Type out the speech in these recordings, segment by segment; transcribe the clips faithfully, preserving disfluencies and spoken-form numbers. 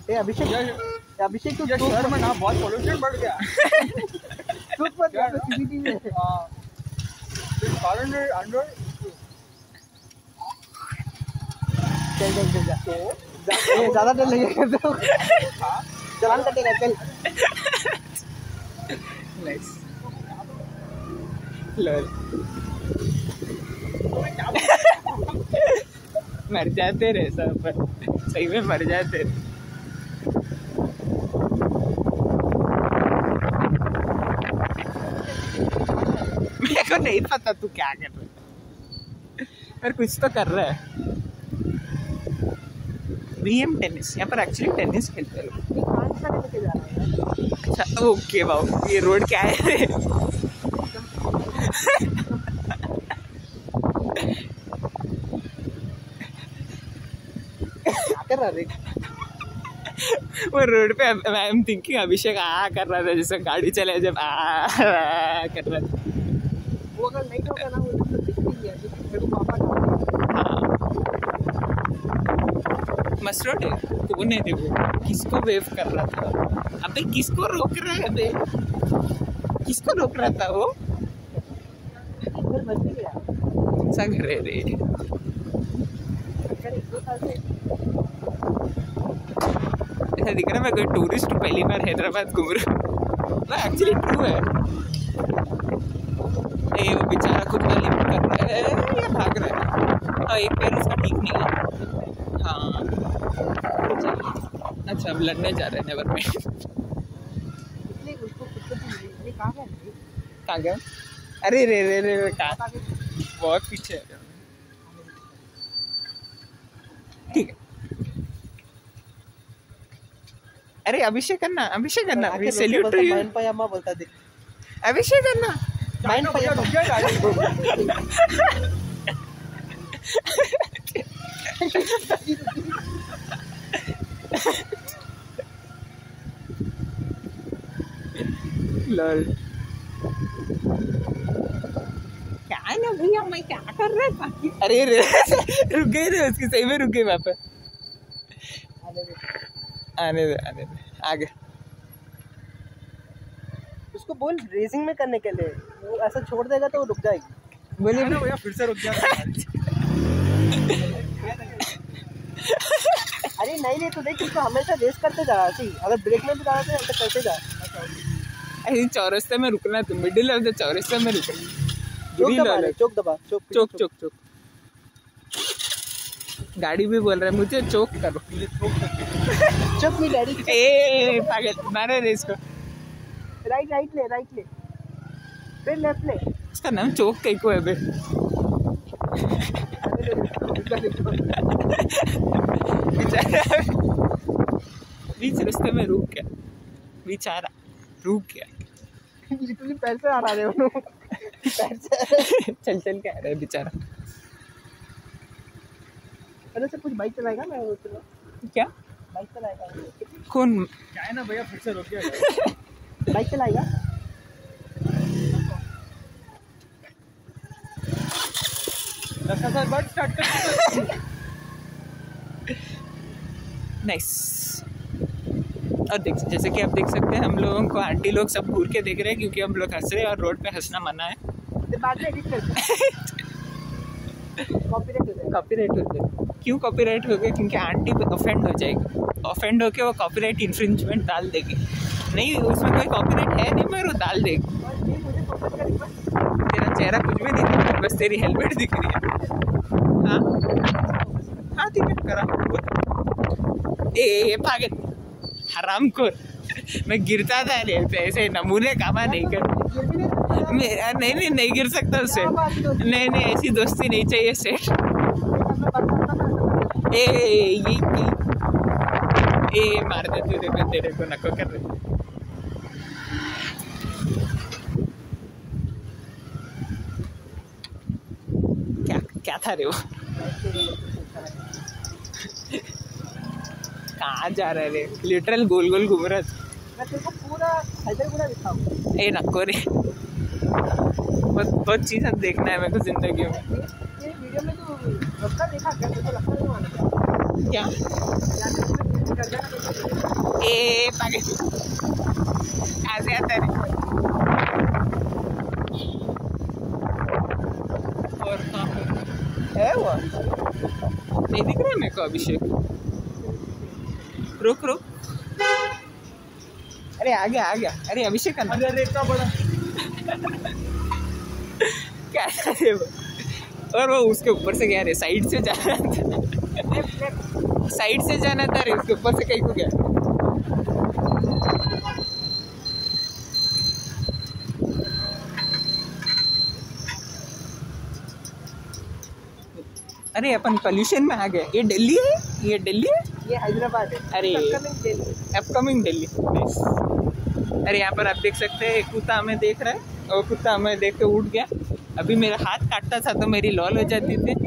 ए अभिषेक अभिषेक तो शहर में ना बहुत पोल्यूशन बढ़ गया। चुप मत कर सीसीटीवी में। हां कारण है अंडर चल चल चल जा ए ज्यादा डर लगेगा तो हां चलान कटेगा चल। नाइस लॉल मर जाते रहे सब पर सही में मर जाते रहे। मेरे को नहीं पता तू क्या कर रहा है पर कुछ तो कर रहा है। वीएम टेनिस यहाँ पर एक्चुअली टेनिस खेलते हैं। अच्छा ओके बाबू ये रोड क्या है? कर रहा है वो रोड पे आई एम थिंकिंग अभिषेक आ कर रहा था जैसे गाड़ी चले जब आ कर रहा था। वो अगर नहीं होगा ना वो तो दिखती है मेरे को पापा मस्त रोड है तो वो नहीं देखो किसको वेव कर रहा था। अबे किसको रोक रहा है? अबे किसको रोक रहा था वो? घर बच गया सा घर है रे। ऐसा दिख रहा है मैं कोई टूरिस्ट पहली बार हैदराबाद घूम रहा हूँ। वो एक्चुअली ट्रू है। ए वो बेचारा खुद का लिफ्ट कर रहा है या भाग रहा है। हाँ एक पैर उसका ठीक नहीं है। हाँ अच्छा अब लड़ने जा रहे हैं नेवर माइंड। कहाँ गया? अरे रे रे रे कहाँ बहुत पीछे है। ठीक है अरे अभिषेक करना अभिषेक करना अभी सैल्यूट टू यू। माइन पयामा बोलता दे अभिषेक करना माइन पयामा लॉल क्या है ना भैया मैं क्या कर रहा था? अरे रे रुक गए थे उसकी सही में रुक गए वहाँ पे। आने दे आने दे आगे उसको बोल रेसिंग में करने के लिए वो ऐसा छोड़ देगा तो वो रुक जाएगी। बोलिए ना भैया फिर से रुक गया। अरे नहीं नहीं तो देख इसको हमेशा रेस करते जा सी अगर ब्रेक में भी जाना तो ऐसा करते जा। ऐसे चौरस्ते में रुकना तुम मिडिल ऑफ द चौरस्ते में रुकना। चौक दबा चौक दबा चौक चौक चौक चौक गाड़ी भी बोल रहा है मुझे चौक करो। चौक में डैडी ए पागल मारे रे इसको। राइट राइट ले राइट ले फिर लेफ्ट ले। इसका नाम चौक कहीं को है बे। बीच रास्ते में रुक गया बेचारा रुक गया। लिटरली पैर से आ रहा है वो पैर से चल चल के आ रहा है बेचारा। अरे से कुछ बाइक चलाएगा मैं वो क्या बाइक चलाएगा कौन? क्या है ना भैया फिर से रुक गया। बाइक चलाएगा दस हजार बार स्टार्ट कर। नाइस। और देख जैसे कि आप देख सकते हैं हम लोगों को आंटी लोग सब घूर के देख रहे हैं क्योंकि हम लोग हंस रहे हैं और रोड पे हंसना मना है। बाद में एडिट कर कॉपीराइट हो जाएगा। कॉपीराइट हो जाएगा। क्यों कॉपीराइट हो गया? क्योंकि आंटी ऑफेंड हो जाएगी। ऑफेंड होके वो कॉपीराइट इन्फ्रिंजमेंट डाल देगी। नहीं उसमें कोई कॉपीराइट है नहीं मगर वो डाल देगी। तेरा चेहरा कुछ भी दिख रहा है बस तेरी हेलमेट दिख रही है। हाँ हाँ ठीक है करा। ए ए पागल हराम खोर मैं गिरता था रे ऐसे नमूने कामा नहीं कर। नहीं नहीं नहीं गिर सकता उससे। नहीं नहीं ऐसी दोस्ती नहीं चाहिए सेठ। ए ये ए मार देते तेरे को तेरे को नको कर रहे। क्या क्या था रे वो? कहाँ जा रहा है रे? लिटरल गोल गोल घूम रहा था। मैं तेरे को पूरा हैदर पूरा दिखाऊं। ए नको रे बहुत बहुत चीज़ देखना है मेरे को जिंदगी में। ये वीडियो में तो रास्ता देखा क्या? तेरे को लगता नहीं मालूम क्या ए पागल ऐसे आता है। और कहाँ है वो? नहीं दिख रहा है मेरे को अभिषेक। रुक रुक, अरे आ गया आ गया। अरे अभिषेक अंदर। अरे इतना बड़ा क्या है वो? और वो उसके ऊपर से गया रे, साइड से जाना था, साइड से जाना था रे, उसके ऊपर से कहीं को गया। अरे अपन पोल्यूशन में आ गए। ये दिल्ली है, ये दिल्ली है, ये हैदराबाद है। अरे Upcoming Delhi। अपकमिंग दिल्ली। अरे यहाँ पर आप देख सकते हैं, कुत्ता हमें देख रहा है और कुत्ता हमें देख के उठ गया। अभी मेरा हाथ काटता था तो मेरी लॉल हो जाती थी।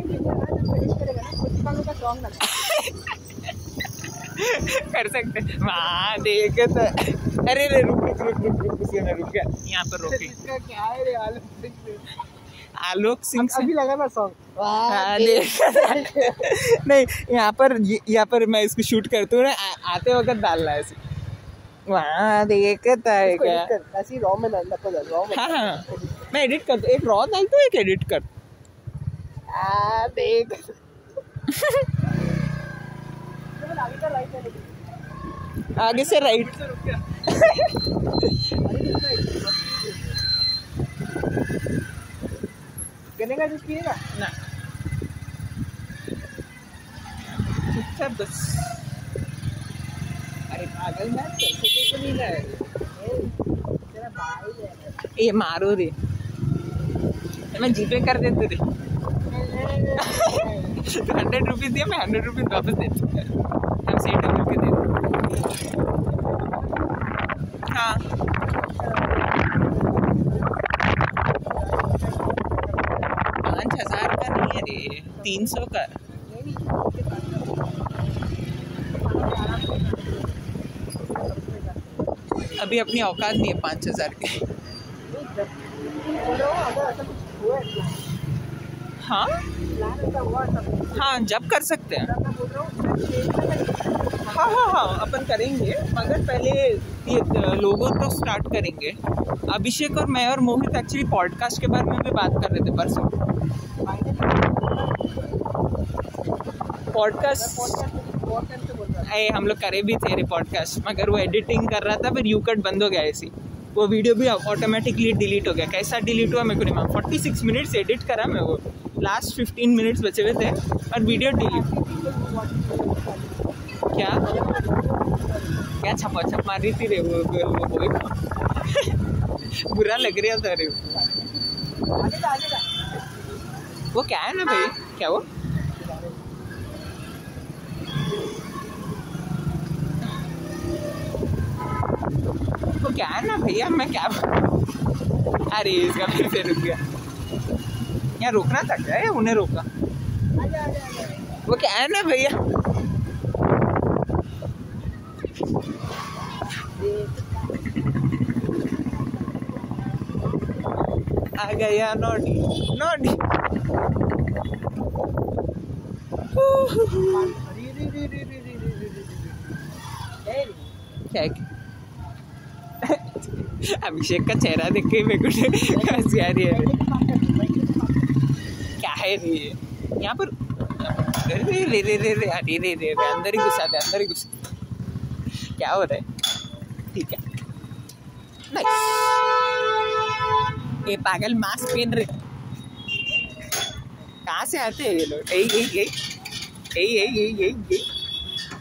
कर सकते वहाँ देख तो। अरे रे रुक रुक रुक रुक रुक उसके में रुक गया। यहाँ पर रोके। क्या है रे आलोक सिंह? आलोक सिंह से अभी लगा ना सॉन्ग। हाँ, नहीं यहाँ पर यहाँ पर मैं इसको शूट करता हूँ ना, आते वक्त डालना है ऐसे। वहाँ देखता है क्या? ऐसी रॉ में डालना पड़ा, रॉ में। हाँ हाँ मैं एडिट कर एक रॉ डालता हूँ, एक एडिट कर। आ देख आगे से राइट। गन्ने का जूस पिएगा ना चुपचाप बस। अरे पागल मैं कैसे कैसे नहीं रहा है? तेरा भाई है। ये मारो रे, मैं जीपे कर देते रे। हंड्रेड रुपीज दिया, मैं हंड्रेड रुपीज वापस दे दूँगा। हम सेट होकर के दे दूँ। हाँ पाँच हजार का नहीं है रे, तीन सौ का। अभी अपनी औकात नहीं है पाँच हजार की। हाँ हाँ जब कर सकते हैं। हाँ हाँ हाँ अपन करेंगे, मगर पहले ये लोगों तो स्टार्ट करेंगे। अभिषेक और मैं और मोहित एक्चुअली पॉडकास्ट के बारे में भी बात कर रहे थे परसों। पॉडकास्ट अरे हम लोग करे भी थे रे पॉडकास्ट, मगर वो एडिटिंग कर रहा था, फिर यू कट बंद हो गया ऐसी। वो वीडियो भी ऑटोमेटिकली डिलीट हो गया। कैसा डिलीट हुआ मेरे को नहीं मालूम। फोर्टी सिक्स मिनट्स एडिट करा मैं, वो लास्ट फिफ्टीन मिनट्स बचे हुए थे और वीडियो डिलीट। क्या क्या छपा छप मार रही थी रे वो, वो, वो, वो बुरा लग रहा था रे। वो क्या है ना भाई, क्या वो वो क्या है ना भैया, मैं क्या। अरे इसका फिर से रुक गया। यहाँ रोकना था क्या है? उन्हें रोका। वो क्या है ना भैया। आ गया नोडी नोडी। क्या अभिषेक का चेहरा देख के मेरे को हंसी आ रही है। क्या है रे यहाँ पर? रे रे रे रे रे अरे रे रे अंदर ही घुसा दे, अंदर ही घुसा। क्या हो रहा है? ठीक है नाइस। ये पागल मास्क पहन रहे, कहाँ से आते हैं ये लोग? यही यही यही यही यही यही